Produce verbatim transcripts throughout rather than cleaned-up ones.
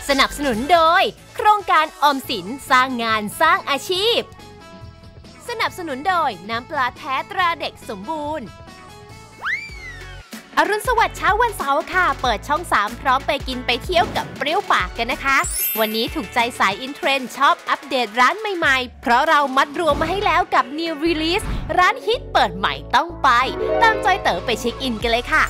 สนับสนุนโดยโครงการออมสินสร้างงานสร้างอาชีพสนับสนุนโดยน้ำปลาแท้ตราเด็กสมบูรณ์อรุณสวัสดิ์เช้าวันเสาร์ค่ะเปิดช่องสามพร้อมไปกินไปเที่ยวกับเปรี้ยวปากกันนะคะวันนี้ถูกใจสายอินเทรนด์ชอบอัปเดตร้านใหม่ๆเพราะเรามัดรวมมาให้แล้วกับ New Release ร้านฮิตเปิดใหม่ต้องไปตามจอยเต๋อไปเช็คอินกันเลยค่ะ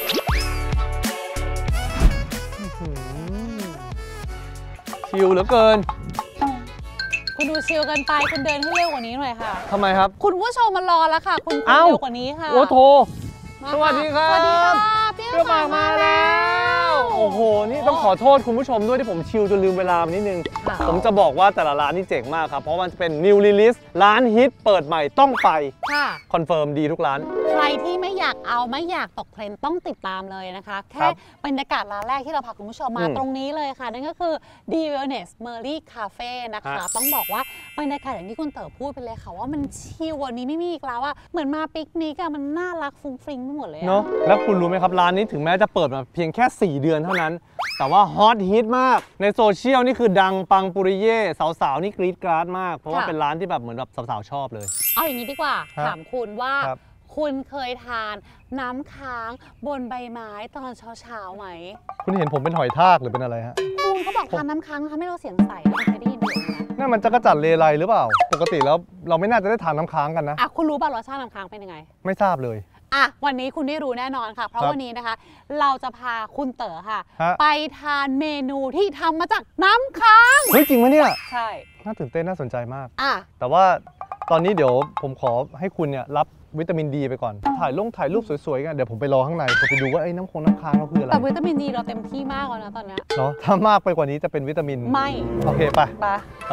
ชิลเหลือเกินคุณดูชิลกันไปคุณเดินให้เร็วกว่านี้หน่อยค่ะทำไมครับคุณผู้ชมมารอแล้วค่ะคุณเร็วกว่านี้ค่ะโอ้โถสวัสดีครับสวัสดีค่ะเปรี้ยวปากมาแล้วโอ้โหนี่ต้องขอโทษคุณผู้ชมด้วยที่ผมชิลจนลืมเวลาไปนิดนึงผมจะบอกว่าแต่ละร้านนี่เจ๋งมากครับเพราะมันจะเป็น New Release ร้านฮิตเปิดใหม่ต้องไปคอนเฟิร์มดีทุกร้านใครที่ไม่อยากเอาไม่อยากตกเทรนด์ต้องติดตามเลยนะคะแค่บรรยากาศร้านแรกที่เราพาคุณผู้ชมมาตรงนี้เลยค่ะนั่นก็คือ The Wellness Merry Cafe นะคะต้องบอกว่าบรรยากาศอย่างที่คุณเต๋อพูดไปเลยค่ะว่ามันชิลวันนี้ไม่มีอีกแล้วว่าเหมือนมาปิกนิกอะมันน่ารักฟุ้งฟริ้งไปหมดเลยเนาะแล้วคุณรู้ไหมครับร้านนี้ถึงแม้จะเปิดมาเพียงแค่สี่เดือนเท่านั้นแต่ว่าฮอตฮิตมากในโซเชียลนี่คือดังปังปุริเย่สาวๆนี่กรี๊ดกราดมากเพราะว่าเป็นร้านที่แบบเหมือนแบบสาวๆชอบเลยเอาอย่างนี้ดีกว่าถามคุณว่าคุณเคยทานน้ำค้างบนใบไม้ตอนเช้าๆไหมคุณเห็นผมเป็นหอยทากหรือเป็นอะไรฮะคุณเขาบอกทานน้ำค้างทำให้เราเสียงใสคุณเคยได้ยินไหมนั่นมันจะกระจัดเลไลหรือเปล่าปกติแล้วเราไม่น่าจะได้ทานน้ำค้างกันนะอ่ะคุณรู้ป่ะรสชาติน้ำค้างเป็นยังไงไม่ทราบเลยอ่ะวันนี้คุณได้รู้แน่นอนค่ะเพราะวันนี้นะคะเราจะพาคุณเต๋อค่ะไปทานเมนูที่ทำมาจากน้ำค้างเฮ้ยจริงไหมเนี่ยใช่น่าตื่นเต้นน่าสนใจมากอ่ะแต่ว่าตอนนี้เดี๋ยวผมขอให้คุณเนี่ยรับวิตามินดีไปก่อนถ่ายลงถ่ายรูปสวยๆกันเดี๋ยวผมไปรอข้างในผมไปดูว่าไอ้น้ำคงน้ำค้างเราคืออะไรแต่วิตามินดีเราเต็มที่มากแล้วนะตอนนี้เนาะถ้ามากไปกว่านี้จะเป็นวิตามินไม่โอเคไปไปไป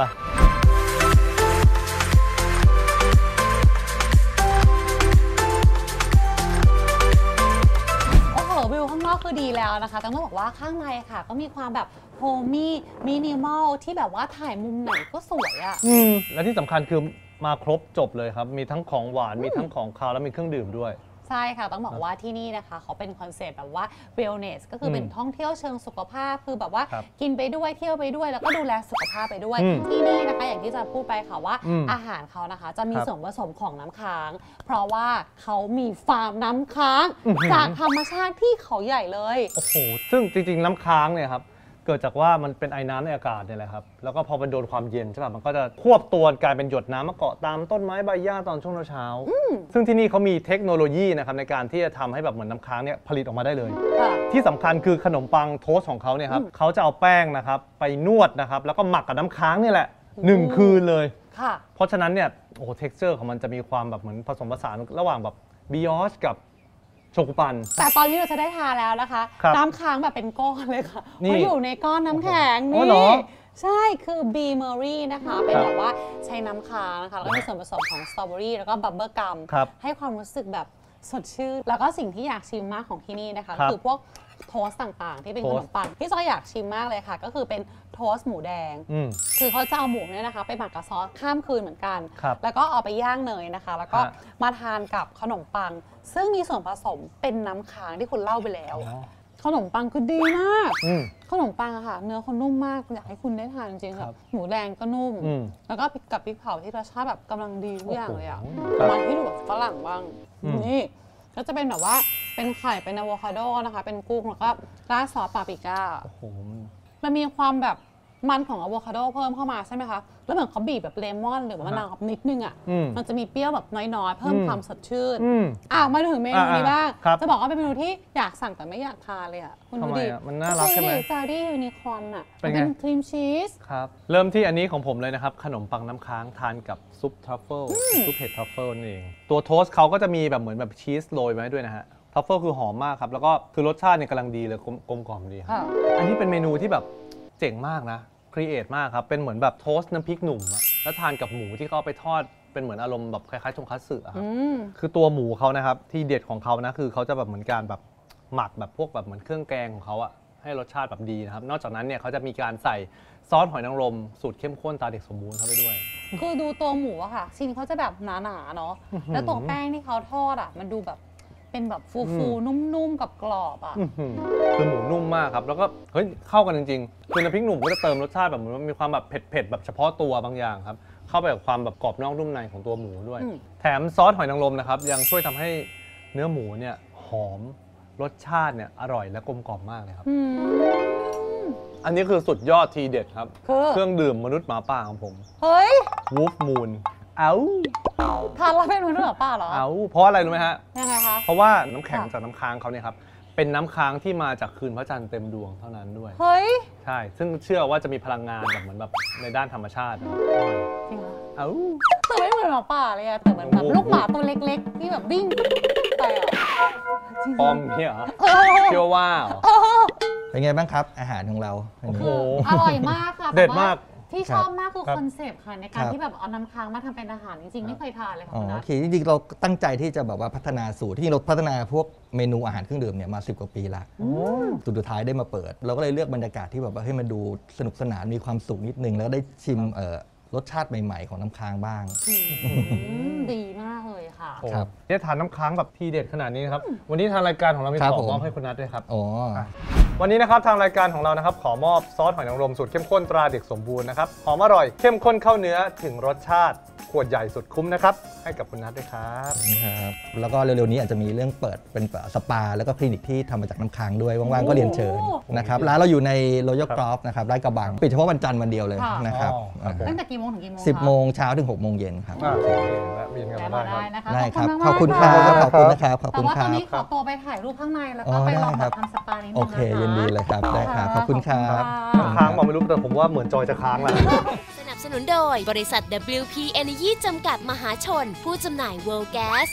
วิวข้างนอกคือดีแล้วนะคะแต่ต้องบอกว่าข้างในค่ะก็มีความแบบโฮมี่มินิมอลที่แบบว่าถ่ายมุมไหนก็สวยอ่ะอืมและที่สำคัญคือมาครบจบเลยครับมีทั้งของหวานมีทั้งของคาวและมีเครื่องดื่มด้วยใช่ค่ะต้องบอกว่าที่นี่นะคะเขาเป็นคอนเซ็ปต์แบบว่า wellness ก็คือเป็นท่องเที่ยวเชิงสุขภาพคือแบบว่ากินไปด้วยเที่ยวไปด้วยแล้วก็ดูแลสุขภาพไปด้วยที่นี่นะคะอย่างที่จะพูดไปค่ะว่าอาหารเขานะคะจะมีส่วนผสมของน้ำค้างเพราะว่าเขามีฟาร์มน้ำค้างจากธรรมชาติที่เขาใหญ่เลยโอ้โหซึ่งจริงๆน้ำค้างเนี่ยครับเกิดจากว่ามันเป็นไอ้น้ำในอากาศเนี่ยแหละครับแล้วก็พอมันโดนความเย็นใช่ป่ะมันก็จะควบตัวกลายเป็นหยดน้ำมาเกาะตามต้นไม้ใบหญ้าตอนช่วงเช้าซึ่งที่นี่เขามีเทคโนโลยีนะครับในการที่จะทำให้แบบเหมือนน้ำค้างเนี่ยผลิตออกมาได้เลยที่สำคัญคือขนมปังโทสต์ของเขาเนี่ยครับเขาจะเอาแป้งนะครับไปนวดนะครับแล้วก็หมักกับน้ำค้างนี่แหละหนึ่งคืนเลยเพราะฉะนั้นเนี่ยโอ้โห texture ของมันจะมีความแบบเหมือนผสมผสานระหว่างแบบบิออชกับโชกุปันแต่ตอนนี้เราจะได้ทานแล้วนะคะน้ำค้างแบบเป็นก้อนเลยค่ะเขาอยู่ในก้อนน้ำแข็งนี่ใช่คือ บีเมอรี่นะคะเป็นแบบว่าใช้น้ำค้างนะคะแล้วก็มีส่วนผสมของสตรอเบอรี่แล้วก็บับเบิ้ลกัมให้ความรู้สึกแบบสดชื่นแล้วก็สิ่งที่อยากชิมมากของที่นี่นะคะคือพวกโทสต์ต่างๆที่เป็นขนมปังที่จอยอยากชิมมากเลยค่ะก็คือเป็นโทสต์หมูแดงคือเขาจะเอาหมูเนี่ยนะคะไปหมักกับซอสข้ามคืนเหมือนกันแล้วก็เอาไปย่างเนยนะคะแล้วก็มาทานกับขนมปังซึ่งมีส่วนผสมเป็นน้ำค้างที่คุณเล่าไปแล้วขนมปังคือดีมากขนมปังอะค่ะเนื้อเขานุ่มมากอยากให้คุณได้ทานจริงๆค่ะหมูแดงก็นุ่มแล้วก็กับพริกเผาที่รสชาติแบบกำลังดีทุกอย่างเลยอะมาที่ดูแบบฝรั่งบ้างนี่ก็จะเป็นแบบว่าเป็นไข่เป็นอะโวคาโดนะคะเป็นกุ้งแล้วก็ราดซอสปาปริก้ามันมีความแบบมันของอะโวคาโดเพิ่มเข้ามาใช่ไหมคะแล้วเหมือนเขาบีบแบบเลมอนหรือมะนาวนิดนึงอ่ะมันจะมีเปรี้ยวแบบน้อยๆเพิ่มความสดชื่นอ่ะมาถึงเมนูนี้บ้างจะบอกว่าเป็นเมนูที่อยากสั่งแต่ไม่อยากทานเลยอ่ะคุณดูดิมันน่ารักใช่ไหมจาร์ดี้ยูนิคอร์นอ่ะเป็นครีมชีสครับเริ่มที่อันนี้ของผมเลยนะครับขนมปังน้ำค้างทานกับซุปทรัฟเฟิลซุปเห็ดทรัฟเฟิลนั่นเองตัวโทสต์เขาก็จะมีแบบเหมือนแบบชีสโรยไว้ด้วยนะฮะทรัฟเฟิลคือหอมมากครับแล้วก็คือรสชาติเนี่ยกำลังดีเลยกลมกล่อมดีครับอันนี้เป็นเมนูที่แบบเจ๋งมากนะครีเอทมากครับเป็นเหมือนแบบโทสต์น้ำพริกหนุ่มอะแล้วทานกับหมูที่เขาไปทอดเป็นเหมือนอารมณ์แบบคล้ายๆชงคัตสึครับคือตัวหมูเขานะครับที่เด็ดของเขานะคือเขาจะแบบเหมือนการแบบหมักแบบพวกแบบเหมือนเครื่องแกงของเขาอะให้รสชาติแบบดีนะครับนอกจากนั้นเนี่ยเขาจะมีการใส่ซอสหอยนางรมสูตรเข้มข้นตาเด็กสมบูรณ์เข้าไปด้วยคือดูตัวหมูอะค่ะชิ้นเขาจะแบบหนาๆเนาะแล้วตัวแป้งที่เขาทอดอะมันดูแบบเป็นแบบฟูๆนุ่มๆกับกรอบอ่ะคือหมูนุ่มมากครับแล้วก็เฮ้ยเข้ากันจริงๆคือน้ำพริกหนุ่มก็จะเติมรสชาติแบบมันมีความแบบเผ็ดๆแบบเฉพาะตัวบางอย่างครับเข้าไปกับความแบบกรอบนอกนุ่มในของตัวหมูด้วยแถมซอสหอยนางรมนะครับยังช่วยทำให้เนื้อหมูเนี่ยหอมรสชาติเนี่ยอร่อยและกลมกล่อมมากเลยครับอันนี้คือสุดยอดทีเด็ดครับเครื่องดื่มมนุษย์หมาป่าของผมเฮ้ย Wolf Moon เอ้าทานแล้วเป็นมนุษย์หมาป่าเหรอเอ้าเพราะอะไรรู้ไหมฮะยังไงคะเพราะว่าน้ำแข็งจากน้ำค้างเขาเนี่ยครับเป็นน้ำค้างที่มาจากคืนพระจันทร์เต็มดวงเท่านั้นด้วยเฮ้ยใช่ซึ่งเชื่อว่าจะมีพลังงานแบบเหมือนแบบในด้านธรรมชาติจริงเหรอเอ้าแต่ไม่เหมือนหมาป่าเลยอะแต่เหมือนแบบลูกหมาตัวเล็กๆที่แบบวิ่งไปอะปอมเนี่ยเหรอเชื่อว่าเป็นไงบ้างครับอาหารของเราโอ้โหอร่อยมากค่ะเด็ดมากที่ชอบมากคือคอนเซปต์ค่ะในการที่แบบเอาน้ำค้างมาทำเป็นอาหารจริงๆไม่เคยทานเลยค่ะอ๋อโอเคจริงๆเราตั้งใจที่จะแบบว่าพัฒนาสูตรที่เราพัฒนาพวกเมนูอาหารเครื่องดื่มเนี่ยมาสิบกว่าปีละสุดท้ายได้มาเปิดเราก็เลยเลือกบรรยากาศที่แบบว่าให้มันดูสนุกสนานมีความสุขนิดนึงแล้วได้ชิมรสชาติใหม่ๆของน้ำค้างบ้างดีมากเลยค่ะครับได้ทานน้ำค้างแบบทีเด็ดขนาดนี้นะครับวันนี้ทางรายการของเรามีของมอบให้คุณนัทด้วยครับอ๋อวันนี้นะครับทางรายการของเรานะครับขอมอบซอสหอยนางรมสูตรเข้มข้นตราเด็กสมบูรณ์นะครับหอมอร่อยเข้มข้นเข้าเนื้อถึงรสชาติขวดใหญ่สุดคุ้มนะครับให้กับคุณนัทด้วยครับครับแล้วก็เร็วๆนี้อาจจะมีเรื่องเปิดเป็นสปาแล้วก็คลินิกที่ทำมาจากน้ำค้างด้วยว่างๆก็เรียนเชิญนะครับร้านเราอยู่ในโรยัลกรอฟนะครับลาดกระบังปิดเฉพาะวันจันทร์วันเดียวเลยนะครับตั้งแต่กี่โมงถึงกี่โมงสิบโมงเช้าถึงหกโมงเย็นครับเวียนกันได้ครับได้ครับขอบคุณครับขอบคุณนะครับขอบคุณครับแต่ว่าตอนนี้ขอตัวไปถ่ายรูปข้างในแล้วก็ไปลองทำสปานิดนึงโอเคยินดีเลยครับได้ครับขอบคุณครับค้างบอกไม่รู้แต่ผมว่าเหมือนจอยจะค้างแล้วสนับสนุนโดยบริษัท ดับเบิลยู พี Energy จำกัดมหาชนผู้จำหน่าย World Gas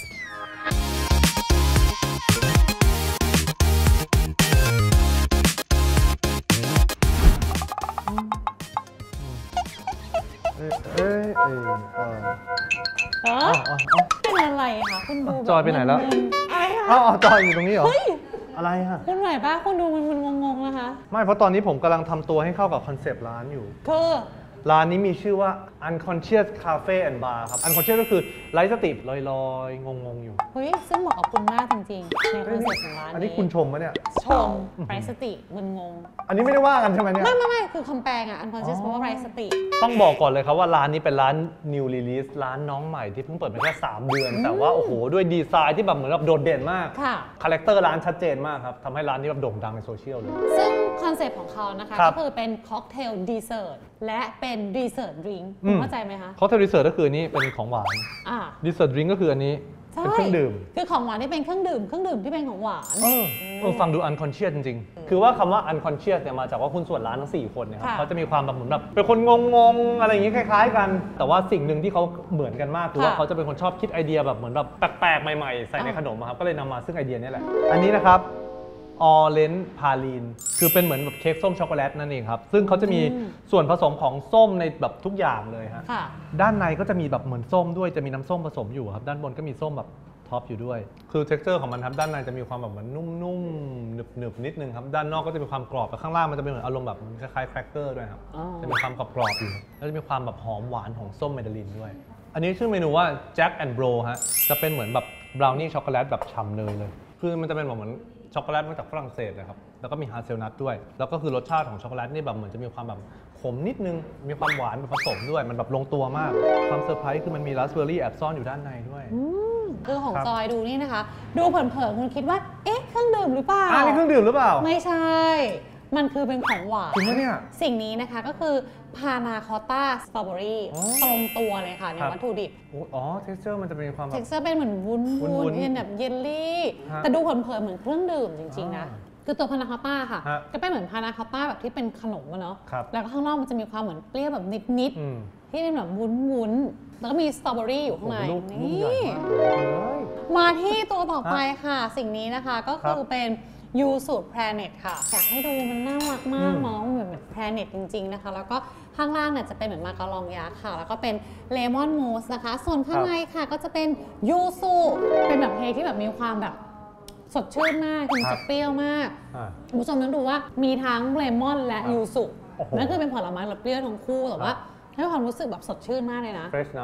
เอ้ยเอ้ยเอ้ยอ๋อเป็นอะไรคะคุณดูจอยไปไหนแล้วอ้าวจอยอยู่ตรงนี้เหรออะไรฮะคุณไหนป้าคุณดูมันมันงงๆนะคะไม่เพราะตอนนี้ผมกำลังทำตัวให้เข้ากับคอนเซปต์ร้านอยู่คือร้านนี้มีชื่อว่า Unconscious Cafe and Bar ครับ Unconscious ก็คือไร้สติลอยๆงงๆอยู่เฮ้ยซึ่งเหมาะกับคุณมากจริงๆในคอนเซ็ปต์ของร้านนี้อันนี้คุณชมปะเนี่ยชมไร้สติมึนงงอันนี้ไม่ได้ว่ากันใช่ไหมเนี่ยไม่ไม่ไม่คือคำแปลงอ่ะ Unconscious เพราะว่าไร้สติต้องบอกก่อนเลยครับว่าร้านนี้เป็นร้าน New Release ร้านน้องใหม่ที่เพิ่งเปิดมาแค่สามเดือนแต่ว่าโอ้โหด้วยดีไซน์ที่แบบเหมือนแบบโดดเด่นมากคาแรคเตอร์ร้านชัดเจนมากครับทำให้ร้านนี้แบบโด่งดังในโซเชียลเลยซึ่งคอนเซ็ปต์ของเขานะคะก็คือเป็นค็อกเทลดีเซอร์ทและเป็นดีเซอร์ทดริงก์เข้าใจไหมคะค็อกเทลดีเซอร์ทก็คือนี่เป็นของหวานดีเซอร์ทดริงก์ก็คืออันนี้เป็นเครื่องดื่มคือของหวานที่เป็นเครื่องดื่มเครื่องดื่มที่เป็นของหวานเออฟังดู unconscious จริงๆคือว่าคำว่า unconscious เนี่ยมาจากว่าคุณส่วนร้านทั้งสี่คนเนี่ยครับเขาจะมีความแบบเหมือนแบบเป็นคนงงๆอะไรอย่างงี้คล้ายๆกันแต่ว่าสิ่งหนึ่งที่เขาเหมือนกันมากคือว่าเขาจะเป็นคนชอบคิดไอเดียแบบเหมือนแบบแปลกๆใหม่ๆใส่ในขนมครับก็เลยนำมาซึ่งไอเดียนี้แหละอันนี้นะครับออเรนจ์พาลีนคือเป็นเหมือนแบบเค้กส้มช็อกโกแลตนั่นเองครับซึ่งเขาจะมีส่วนผสมของส้มในแบบทุกอย่างเลยฮะด้านในก็จะมีแบบเหมือนส้มด้วยจะมีน้ำส้มผสมอยู่ครับด้านบนก็มีส้มแบบท็อปอยู่ด้วยคือ texture ของมันครับด้านในจะมีความแบบเหมือนนุ่มๆหนึบๆนิดนึงครับด้านนอกก็จะมีความกรอบแต่ข้างล่างมันจะเป็นเหมือนอารมณ์แบบคล้ายๆแครกเกอร์ด้วยครับจะมีความกรอบๆอยู่แล้วจะมีความแบบหอมหวานของส้มเมดาลินด้วยอันนี้ชื่อเมนูว่า Jack and Bro ฮะจะเป็นเหมือนแบบบราวนี่ช็อกโกแลตแบบฉ่ำเนยเลยคือมันจะเป็นแบบเหมือนช็อกโกแลตมาจากฝรั่งเศสนะครับแล้วก็มีฮาเซลนัทด้วยแล้วก็คือรสชาติของช็อกโกแลตนี่แบบเหมือนจะมีความแบบขมนิดนึงมีความหวานผสมด้วยมันแบบลงตัวมากความเซอร์ไพรส์คือมันมีราสเบอร์รี่แอบซ่อนอยู่ด้านในด้วยคือของจอยดูนี่นะคะดูเผินๆคุณคิดว่าเอ๊ะเครื่องดื่มหรือเปล่าอ่านี่เครื่องดื่มหรือเปล่าไม่ใช่มันคือเป็นของหวานจริงไหมเนี่ยสิ่งนี้นะคะก็คือพานาคอตต้าสตรอเบอรี่ตรงตัวเลยค่ะในวัตถุดิบอ๋อ texture มันจะเป็นความแบบ texture เป็นเหมือนวุ้นวุ้นเป็นแบบเยลลี่แต่ดูเผินๆเหมือนเครื่องดื่มจริงๆนะคือตัวพานาคอตต้าค่ะก็เป็นเหมือนพานาคอตต้าแบบที่เป็นขนมอะเนาะแล้วก็ข้างนอกมันจะมีความเหมือนเปรี้ยวแบบนิดๆที่เป็นแบบวุ้นๆแล้วก็มีสตรอเบอรี่อยู่ข้างในนี่มาที่ตัวต่อไปค่ะสิ่งนี้นะคะก็คือเป็นยูสุแพลเน็ตค่ะอยากให้ดูมันน่ารักมากเนาะเหมือนแบบแพลเน็ตจริงๆนะคะแล้วก็ข้างล่างเนี่ยจะเป็นเหมือนมาการองยักษ์ค่ะแล้วก็เป็นเลมอนมูสนะคะส่วนข้างในค่ะก็จะเป็นยูสุเป็นแบบเค้กที่แบบมีความแบบสดชื่นมากมันจะเปรี้ยวมากคุณผู้ชมต้องดูว่ามีทั้งเลมอนและยูสุนั่นคือเป็นผลไม้แบบเปรี้ยวทั้งคู่แต่ว่าให้ความรู้สึกแบบสดชื่นมากเลยนะ fresh นะ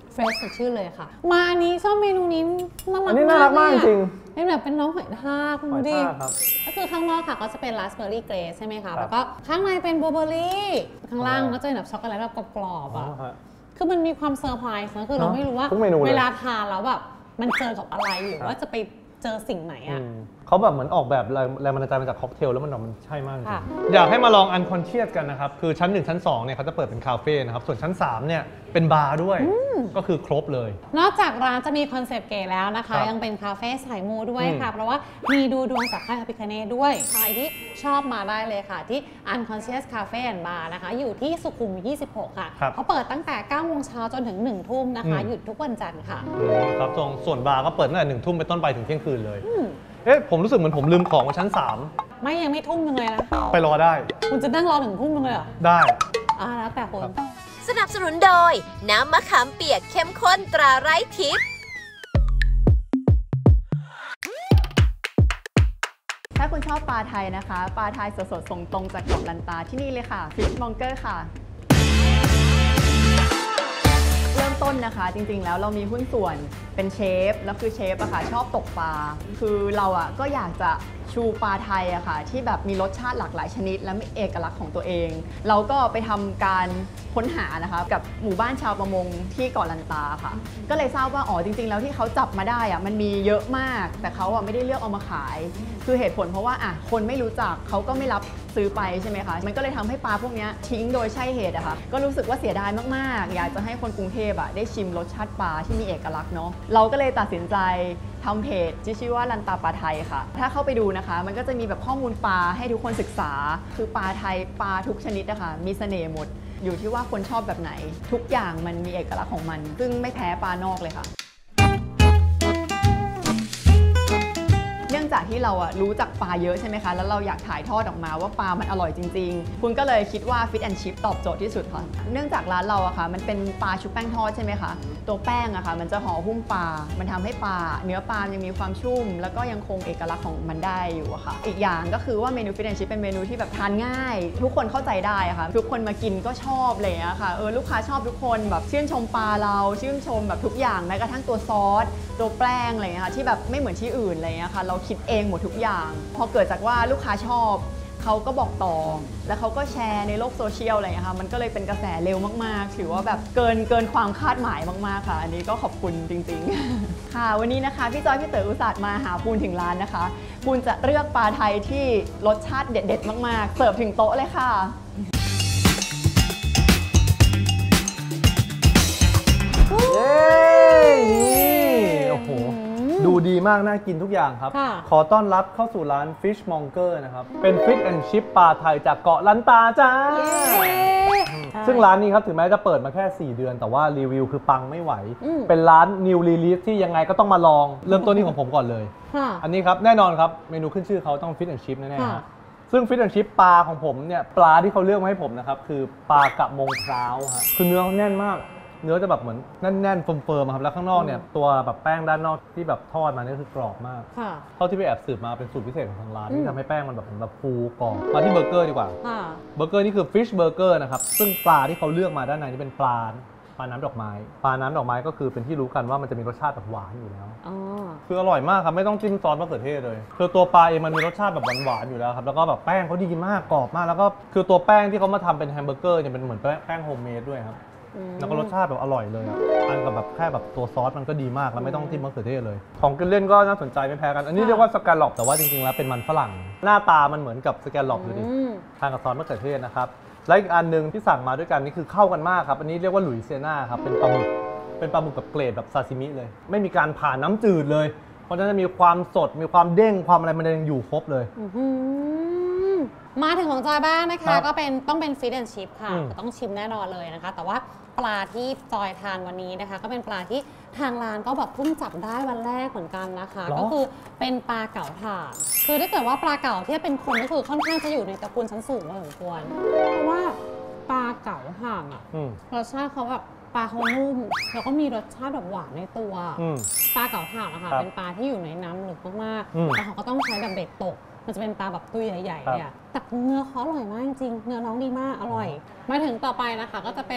เฟรชสดชื่นเลยค่ะมาอันนี้ชอบเมนูนี้น่ารักอันนี้น่ารักมากจริงเป็นแบบเป็นน้องหอยทากคุณดูดิครับก็คือข้างนอกค่ะก็จะเป็นราสเบอร์รี่เกรซใช่ไหมคะแล้วก็ข้างในเป็นบลูเบอร์รี่ข้างล่างก็จะเป็นแบบช็อกโกแลตแบบกรอบๆอ่ะคือมันมีความเซอร์ไพรส์นะคือเราไม่รู้ว่าเวลาทานแล้วแบบมันเจอกับอะไรหรือว่าจะไปเจอสิ่งไหนอ่ะเขาแบบเหมือนออกแบบแรงบันดาลใจมาจากค็อกเทลแล้วมันมันใช่มากจริงอยากให้มาลองอันคอนเชียสกันนะครับคือชั้นหนึ่งชั้นสองเนี่ยเขาจะเปิดเป็นคาเฟ่นะครับส่วนชั้นสามเนี่ยเป็นบาร์ด้วยก็คือครบเลยนอกจากร้านจะมีคอนเซปต์เก๋แล้วนะคะยังเป็นคาเฟ่สายมูด้วยค่ะเพราะว่ามีดูดวงจากค่ายอภิคเนตด้วยใครที่ชอบมาได้เลยค่ะที่ Unconscious Cafe and Bar นะคะอยู่ที่สุขุมวิทยี่สิบหกค่ะเขาเปิดตั้งแต่เก้าโมงเช้าจนถึงหนึ่งทุ่มนะคะหยุดทุกวันจันทร์ค่ะครับตรงส่วนบาร์ก็เปิดตั้งแต่หนึ่งทุ่มไปต้นไปถึงเที่ยงคืนเลยเอ๊ะผมรู้สึกเหมือนผมลืมของไว้ชั้นสามไม่ยังไม่ทุ่มนึงเลยนะไปรอได้คุณจะนั่งรอถึงทุ่มนึงเลยเหรอได้อ่าแล้วแต่คนสนับสนุนโดยน้ำมะขามเปียกเข้มข้นตราไร้ทิพย์ถ้าคุณชอบปลาไทยนะคะปลาไทยสดๆส่งตรงจากเกาะลันตาที่นี่เลยค่ะ Fishmonger ค่ะเริ่มต้นนะคะจริงๆแล้วเรามีหุ้นส่วนเป็นเชฟแล้วคือเชฟอะค่ะชอบตกปลาคือเราอะก็อยากจะชูปลาไทยอะค่ะที่แบบมีรสชาติหลากหลายชนิดและมีเอกลักษณ์ของตัวเองเราก็ไปทำการค้นหานะคะกับหมู่บ้านชาวประมงที่เกาะลันตาค่ะก็เลยทราบว่าอ๋อจริงๆแล้วที่เขาจับมาได้อะมันมีเยอะมากแต่เขาอะไม่ได้เลือกเอามาขายคือเหตุผลเพราะว่าอะคนไม่รู้จักเขาก็ไม่รับซื้อไปใช่ไหมคะมันก็เลยทำให้ปลาพวกนี้ทิ้งโดยใช่เหตุอะค่ะก็รู้สึกว่าเสียดายมากๆอยากจะให้คนกรุงเทพอะได้ชิมรสชาติปลาที่มีเอกลักษณ์เนาะเราก็เลยตัดสินใจทำเพจที่ชื่อว่าลันตาปลาไทยค่ะถ้าเข้าไปดูนะคะมันก็จะมีแบบข้อมูลปลาให้ทุกคนศึกษาคือปลาไทยปลาทุกชนิดนะคะมีเสน่ห์หมดอยู่ที่ว่าคนชอบแบบไหนทุกอย่างมันมีเอกลักษณ์ของมันซึ่งไม่แพ้ปลานอกเลยค่ะเนื่องจากที่เราอะรู้จักปลาเยอะใช่ไหมคะแล้วเราอยากถ่ายทอดออกมาว่าปลามันอร่อยจริงๆคุณก็เลยคิดว่า Fish and Chip ตอบโจทย์ที่สุดค่ะเนื่องจากร้านเราอะค่ะมันเป็นปลาชุบแป้งทอดใช่ไหมคะตัวแป้งอะค่ะมันจะห่อหุ้มปลามันทำให้ปลาเนื้อปลายังมีความชุ่มแล้วก็ยังคงเอกลักษณ์ของมันได้อยู่อะค่ะอีกอย่างก็คือว่าเมนู Fish and Chip เป็นเมนูที่แบบทานง่ายทุกคนเข้าใจได้อะค่ะทุกคนมากินก็ชอบเลยอะค่ะเออลูกค้าชอบทุกคนแบบชื่นชมปลาเราชื่นชมแบบทุกอย่างแม้กระทั่งตัวซอสตัวแป้งอะไรเงี้ยค่ะที่แบบไม่เหมือนที่อื่นอะไรเงี้ยค่ะเราคิดเองหมดทุกอย่างพอเกิดจากว่าลูกค้าชอบเขาก็บอกต่อแล้วเขาก็แชร์ในโลกโซเชียลอะไรอย่างเงี้ยค่ะมันก็เลยเป็นกระแสเร็วมากๆถือว่าแบบเกินเกินความคาดหมายมากๆค่ะอันนี้ก็ขอบคุณจริงๆ ค่ะวันนี้นะคะพี่จอยพี่เต๋ออุตส่าห์มาหาปูนถึงร้านนะคะปูนจะเลือกปลาไทยที่รสชาติเด็ดๆมากๆเสิร์ฟถึงโต๊ะเลยค่ะเย้โอ้โหดูดีมากน่ากินทุกอย่างครับขอต้อนรับเข้าสู่ร้าน Fishmonger นะครับเป็น Fish and Chip ปลาไทยจากเกาะลันตาจ้าซึ่งร้านนี้ครับถึงแม้จะเปิดมาแค่สี่เดือนแต่ว่ารีวิวคือปังไม่ไหวเป็นร้าน New Release ที่ยังไงก็ต้องมาลองเริ่มต้นที่ของผมก่อนเลยอันนี้ครับแน่นอนครับเมนูขึ้นชื่อเขาต้อง Fish and Chip แน่ๆครับซึ่ง Fish and Chip ปลาของผมเนี่ยปลาที่เขาเลือกมาให้ผมนะครับคือปลากระมงพร้าวฮะคือเนื้อเขาแน่นมากเนื้อจะแบบเหมือนแน่นๆเฟิร์มๆครับแล้วข้างนอกเนี่ยตัวแบบแป้งด้านนอกที่แบบทอดมาเนี่ยคือกรอบมากเท่าที่ไปแอบสืบมาเป็นสูตรพิเศษของทางร้านที่ทำให้แป้งมันแบบแบบฟูกรอบมาที่เบอร์เกอร์ดีกว่าเบอร์เกอร์นี่คือ Fish Burger นะครับซึ่งปลาที่เขาเลือกมาด้านในนี่เป็นปลาปลาน้ำดอกไม้ปลาน้ำดอกไม้ก็คือเป็นที่รู้กันว่ามันจะมีรสชาติแบบหวานอยู่แล้วคืออร่อยมากครับไม่ต้องจิ้มซอสมะเขือเทศเลยคือตัวปลาเองมันมีรสชาติแบบหวานๆอยู่แล้วครับแล้วก็แบบแป้งเขาดีมากกรอบมากแล้วก็คือตัวแป้งที่เขามาทำเป็นแฮมเบอร์เกอร์เนี่ยเป็นเหมือนแป้งโฮมเมดด้วยครับแล้วก็รสชาติแบบอร่อยเลยอ่ะอันกับแบบแค่แบบตัวซอสมันก็ดีมากแล้วไม่ต้องจิ้มมะเขือเทศเลยของกินเล่นก็น่าสนใจไม่แพ้กันอันนี้เรียกว่าสแกลล็อปแต่ว่าจริงๆแล้วเป็นมันฝรั่งหน้าตามันเหมือนกับสแกลล็อปอยู่ดิทานกับซอสมะเขือเทศนะครับและอีกอันนึงที่สั่งมาด้วยกันนี่คือเข้ากันมากครับอันนี้เรียกว่าหลุยเซียนาครับเป็นปลาหมึกเป็นปลาหมึกกับเกรดแบบซาซิมิเลยไม่มีการผ่านน้ำจืดเลยเพราะฉะนั้นมีความสดมีความเด้งความอะไรมันยังอยู่ครบเลยมาถึงของจอยบ้างนะคะก็เป็นต้องเป็น Fish and Chip ค่ะต้องชิมแน่นอนเลยนะคะแต่ว่าปลาที่จอยทานวันนี้นะคะก็เป็นปลาที่ทางร้านก็แบบเพิ่งจับได้วันแรกเหมือนกันนะคะก็คือเป็นปลาเก๋าถ่านคือถ้าเกิดว่าปลาเก๋าที่เป็นคนก็คือค่อนข้างจะอยู่ในตระกูลชั้นสูงพอสมควรเพราะว่าปลาเก๋าถ่านอ่ะรสชาติเขาแบบปลาเขานุ่มแล้วก็มีรสชาติแบบหวานในตัวปลาเก๋าถ่านนะคะเป็นปลาที่อยู่ในน้ำลึกมากๆแต่เขาก็ต้องใช้แบบเบ็ดตกมันจะเป็นปลาแบบตัวใหญ่ๆเนี่ยแต่เนื้อเขาอร่อยมากจริงๆเนื้อน้องดีมากอร่อยมาถึงต่อไปนะคะก็จะเป็น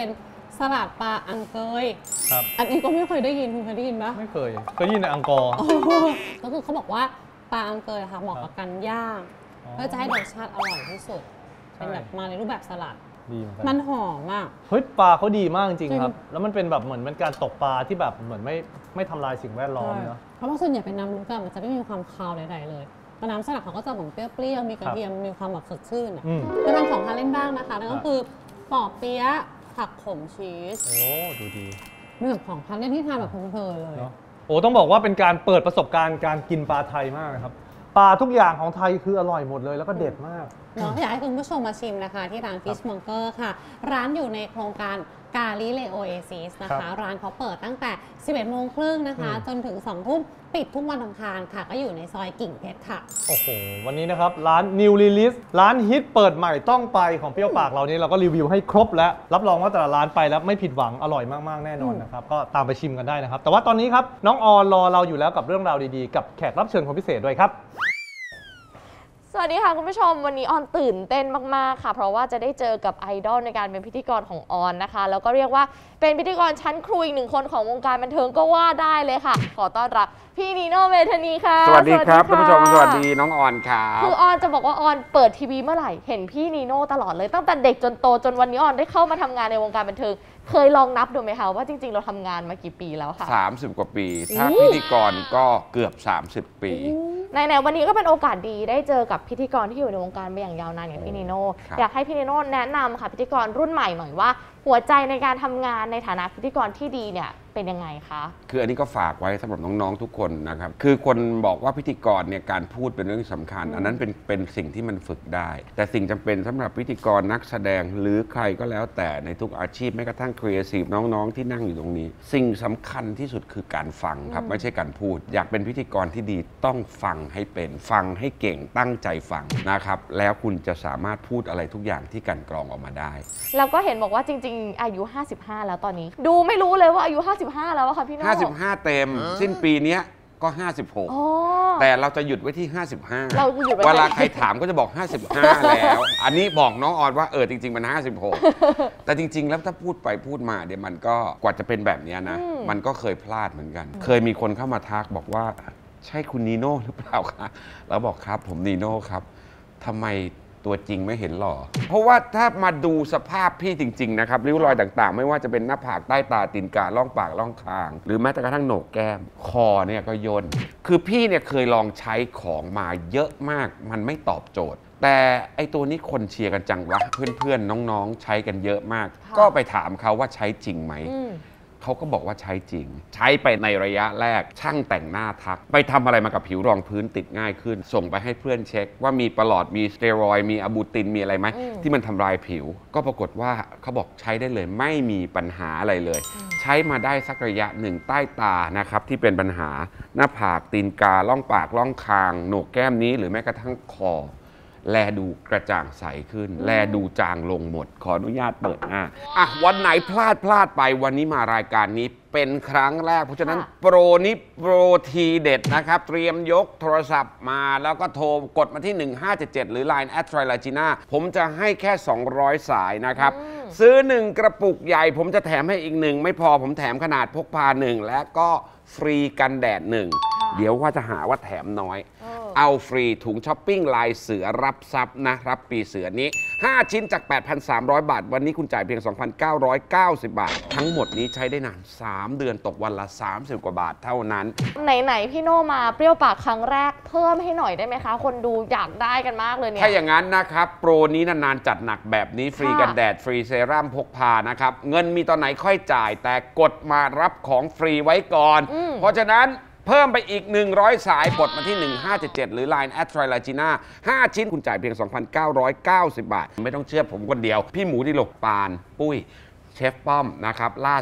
สลัดปลาอังเกยครับอันนี้ก็ไม่เคยได้ยินคุณเคยได้ยินปะไม่เคยเคยได้ยินในอังกอร์ก็คือเขาบอกว่าปลาอังเกยค่ะเหมาะกับการย่างเพื่อจะให้รสชาติอร่อยที่สุดเป็นแบบมาในรูปแบบสลัดดีเหมือนกันมันหอมอ่ะเฮ้ยปลาเขาดีมากจริงๆครับแล้วมันเป็นแบบเหมือนเป็นการตกปลาที่แบบเหมือนไม่ไม่ทำลายสิ่งแวดล้อมเนาะเพราะว่าส่วนใหญ่เป็นน้ำลึกอะมันจะไม่มีความคาวใดๆเลยแต่น้ำสลัดเขาก็จะเหมือนเปรี้ยวๆมีกระเทียมมีความแบบสดชื่นอ่ะก็ทำของทานเล่นบ้างนะคะนั่นก็คือปอเปี๊ยะผักขมชีสโอ้ดูดีมีแบบของทานเล่นที่ทานแบบเพลินๆเลยโอ้ต้องบอกว่าเป็นการเปิดประสบการณ์การกินปลาไทยมากนะครับปลาทุกอย่างของไทยคืออร่อยหมดเลยแล้วก็เด็ดมากเนาะอยากให้คุณผู้ชมมาชิมนะคะที่ร้าน Fish Monger ค่ะร้านอยู่ในโครงการกาลิเลโอเอซิสนะคะร้านเขาเปิดตั้งแต่ สิบเอ็ดโมงครึ่งนะคะจนถึง สองทุ่มปิดทุกวันอังคารค่ะก็อยู่ในซอยกิ่งเพชรค่ะโอ้โหวันนี้นะครับร้าน New Release ร้านฮิตเปิดใหม่ต้องไปของเปรี้ยวปากเรานี้เราก็รีวิวให้ครบแล้วรับรองว่าแต่ละร้านไปแล้วไม่ผิดหวังอร่อยมากๆแน่นอนนะครับก็ตามไปชิมกันได้นะครับแต่ว่าตอนนี้ครับน้องออนรอเราอยู่แล้วกับเรื่องราวดีๆกับแขกรับเชิญคนพิเศษด้วยครับสวัสดีค่ะคุณผู้ชมวันนี้ออนตื่นเต้นมากๆค่ะเพราะว่าจะได้เจอกับไอดอลในการเป็นพิธีกรของออนนะคะแล้วก็เรียกว่าเป็นพิธีกรชั้นครูอีกหนึ่งคนของวงการบันเทิงก็ว่าได้เลยค่ะขอต้อนรับพี่นีโน่เมธานีค่ะสวัสดีครับท่านผู้ชมสวัสดีน้องออนครับคือออนจะบอกว่าออนเปิดทีวีเมื่อไหร่เห็นพี่นีโน่ตลอดเลยตั้งแต่เด็กจนโตจนวันนี้ออนได้เข้ามาทำงานในวงการบันเทิงเคยลองนับดูไหมคะว่าจริงๆเราทำงานมากี่ปีแล้วค่ะสามสิบกว่าปีถ้าพิธีกรก็เกือบสามสิบปีไหนๆวันนี้ก็เป็นโอกาสดีได้เจอกับพิธีกรที่อยู่ในวงการมาอย่างยาวนานอย่างพี่นีโน่อยากให้พี่นีโน่แนะนำค่ะพิธีกรรุ่นใหม่หน่อยว่าหัวใจในการทำงานในฐานะพิธีกรที่ดีเนี่ยเป็นยังไงคะคืออันนี้ก็ฝากไว้สำหรับน้องๆทุกคนนะครับคือคนบอกว่าพิธีกรเนี่ยการพูดเป็นเรื่องสำคัญอันนั้นเป็นเป็นสิ่งที่มันฝึกได้แต่สิ่งจำเป็นสำหรับพิธีกรนักแสดงหรือใครก็แล้วแต่ในทุกอาชีพแม้กระทั่งครีเอทีฟน้องๆที่นั่งอยู่ตรงนี้สิ่งสำคัญที่สุดคือการฟังครับไม่ใช่การพูดอยากเป็นพิธีกรที่ดีต้องฟังให้เป็นฟังให้เก่งตั้งใจฟังนะครับแล้วคุณจะสามารถพูดอะไรทุกอย่างที่กลั่นกรองออกมาได้แล้วก็เห็นบอกว่าจริงๆอายุห้าสิบห้าแล้วตอนนี้ดูไม่รู้เลยว่าอายุห้าสิบห้าแล้วอะค่ะพี่โน่ห้าสิบห้าเต็มสิ้นปีนี้ก็ห้าสิบหกแต่เราจะหยุดไว้ที่ห้าสิบห้าเราหยุดเวลาใครถามก็จะบอกห้าสิบห้าแล้วอันนี้บอกน้องออนว่าเออจริงๆมันห้าสิบหกแต่จริงๆแล้วถ้าพูดไปพูดมาเดี๋ยวมันก็กว่าจะเป็นแบบนี้นะมันก็เคยพลาดเหมือนกันเคยมีคนเข้ามาทักบอกว่าใช่คุณนีโน่หรือเปล่าคะเราบอกครับผมนีโน่ครับทำไมตัวจริงไม่เห็นหล่อเพราะว่าถ้ามาดูสภาพพี่จริงๆนะครับริ้วรอยต่างๆไม่ว่าจะเป็นหน้าผากใต้ตาตีนกาล่องปากล่องคางหรือแม้แต่กระทั่งโหนกแก้มคอเนี่ยก็ย่นคือพี่เนี่ยเคยลองใช้ของมาเยอะมากมันไม่ตอบโจทย์แต่ไอตัวนี้คนเชียร์กันจังวะเพื่อนๆน้องๆใช้กันเยอะมากก็ไปถามเขาว่าใช้จริงไหมเขาก็บอกว่าใช้จริงใช้ไปในระยะแรกช่างแต่งหน้าทักไปทำอะไรมากับผิวรองพื้นติดง่ายขึ้นส่งไปให้เพื่อนเช็คว่ามีประหลอดมีสเตียรอยด์มีอะบูตินมีอะไรไหมที่มันทำลายผิวก็ปรากฏว่าเขาบอกใช้ได้เลยไม่มีปัญหาอะไรเลยใช้มาได้สักระยะหนึ่งใต้ตานะครับที่เป็นปัญหาหน้าผากตีนกาล่องปากล่องคางโหนกแก้มนี้หรือแม้กระทั่งคอแลดูกระจ่างใสขึ้นแลดูจางลงหมดขออนุญาตเปิดหน้าอ่ะวันไหนพลาดพลาดไปวันนี้มารายการนี้เป็นครั้งแรกเพราะฉะนั้นโปรนี้โปรทีเด็ดนะครับเตรียมยกโทรศัพท์มาแล้วก็โทรกดมาที่หนึ่งห้าเจ็ดเจ็ดหรือ ไลน์ แอท ไทรลาจีน่า ผมจะให้แค่สองร้อยสายนะครับซื้อหนึ่งกระปุกใหญ่ผมจะแถมให้อีกหนึ่งไม่พอผมแถมขนาดพกพาหนึ่งและก็ฟรีกันแดดหนึ่งเดี๋ยวว่าจะหาว่าแถมน้อยเอาฟรีถุงช้อปปิ้งลายเสือรับทรัพย์นะรับปีเสือนี้ห้าชิ้นจาก แปดพันสามร้อย บาทวันนี้คุณจ่ายเพียง สองพันเก้าร้อยเก้าสิบ บาททั้งหมดนี้ใช้ได้นานสามเดือนตกวันละสามสิบกว่าบาทเท่านั้นไหนๆพี่โน่มาเปรี้ยวปากครั้งแรกเพิ่มให้หน่อยได้ไหมคะคนดูอยากได้กันมากเลยเนี่ยถ้าอย่างนั้นนะครับโปรนี้นานๆจัดหนักแบบนี้ฟรีกันแดดฟรีเซรั่มพกพานะครับเงินมีตอนไหนค่อยจ่ายแต่กดมารับของฟรีไว้ก่อนเพราะฉะนั้นเพิ่มไปอีกหนึ่งร้อยสายกดมาที่หนึ่งห้าเจ็ดเจ็ดหรือ ไลน์ แอท ไทรลาจีน่า ห้าชิ้นคุณจ่ายเพียง สองพันเก้าร้อยเก้าสิบ บาทไม่ต้องเชื่อผมคนเดียวพี่หมูดิลกปานปุ้ยเชฟป้อมนะครับล่าสุด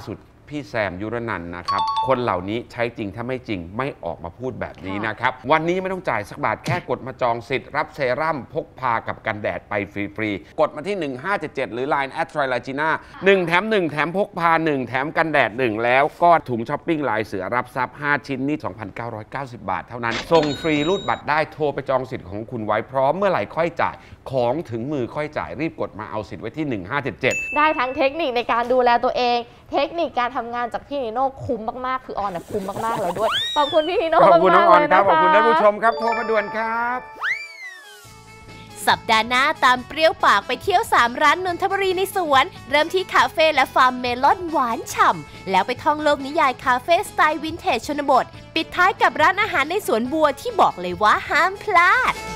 พี่แซมยุรนันท์นะครับคนเหล่านี้ใช้จริงถ้าไม่จริงไม่ออกมาพูดแบบนี้นะครับวันนี้ไม่ต้องจ่ายสักบาทแค่กดมาจองสิทธิ์รับเซรั่มพกพากับกันแดดไปฟรีๆกดมาที่หนึ่งห้าเจ็ดเจ็ดหรือ ไลน์ แอท ทรอยลาจีน่า หนึ่งแถมหนึ่งแถมพกพาหนึ่งแถมกันแดดหนึ่งแล้วก็ถุงช้อปปิ้งลายเสือรับซับห้าชิ้นนี่ สองพันเก้าร้อยเก้าสิบ บาทเท่านั้นส่งฟรีรูดบัตรได้โทรไปจองสิทธิ์ของคุณไว้พร้อมเมื่อไหร่ค่อยจ่ายของถึงมือค่อยจ่ายรีบกดมาเอาสิทธิ์ไว้ที่หนึ่งห้าเจ็ดเจ็ดได้ทั้งเทคนิคในการดูแลตัวเองเทคนิคการทำงานจากพี่นิโน่คุ้มมากๆคือออนน่ะคุ้มมากๆแล้วด้วยขอบคุณพี่นิโน่มากๆเลยนะคะขอบคุณน้องออนครับขอบคุณท่านผู้ชมครับโทรมาด่วนครับสัปดาห์หน้าตามเปรี้ยวปากไปเที่ยวสามร้านนนทบุรีในสวนเริ่มที่คาเฟ่และฟาร์มเมลอนหวานฉ่ำแล้วไปท่องโลกนิยายคาเฟ่สไตล์วินเทจชนบทปิดท้ายกับร้านอาหารในสวนบัวที่บอกเลยว่าห้ามพลาด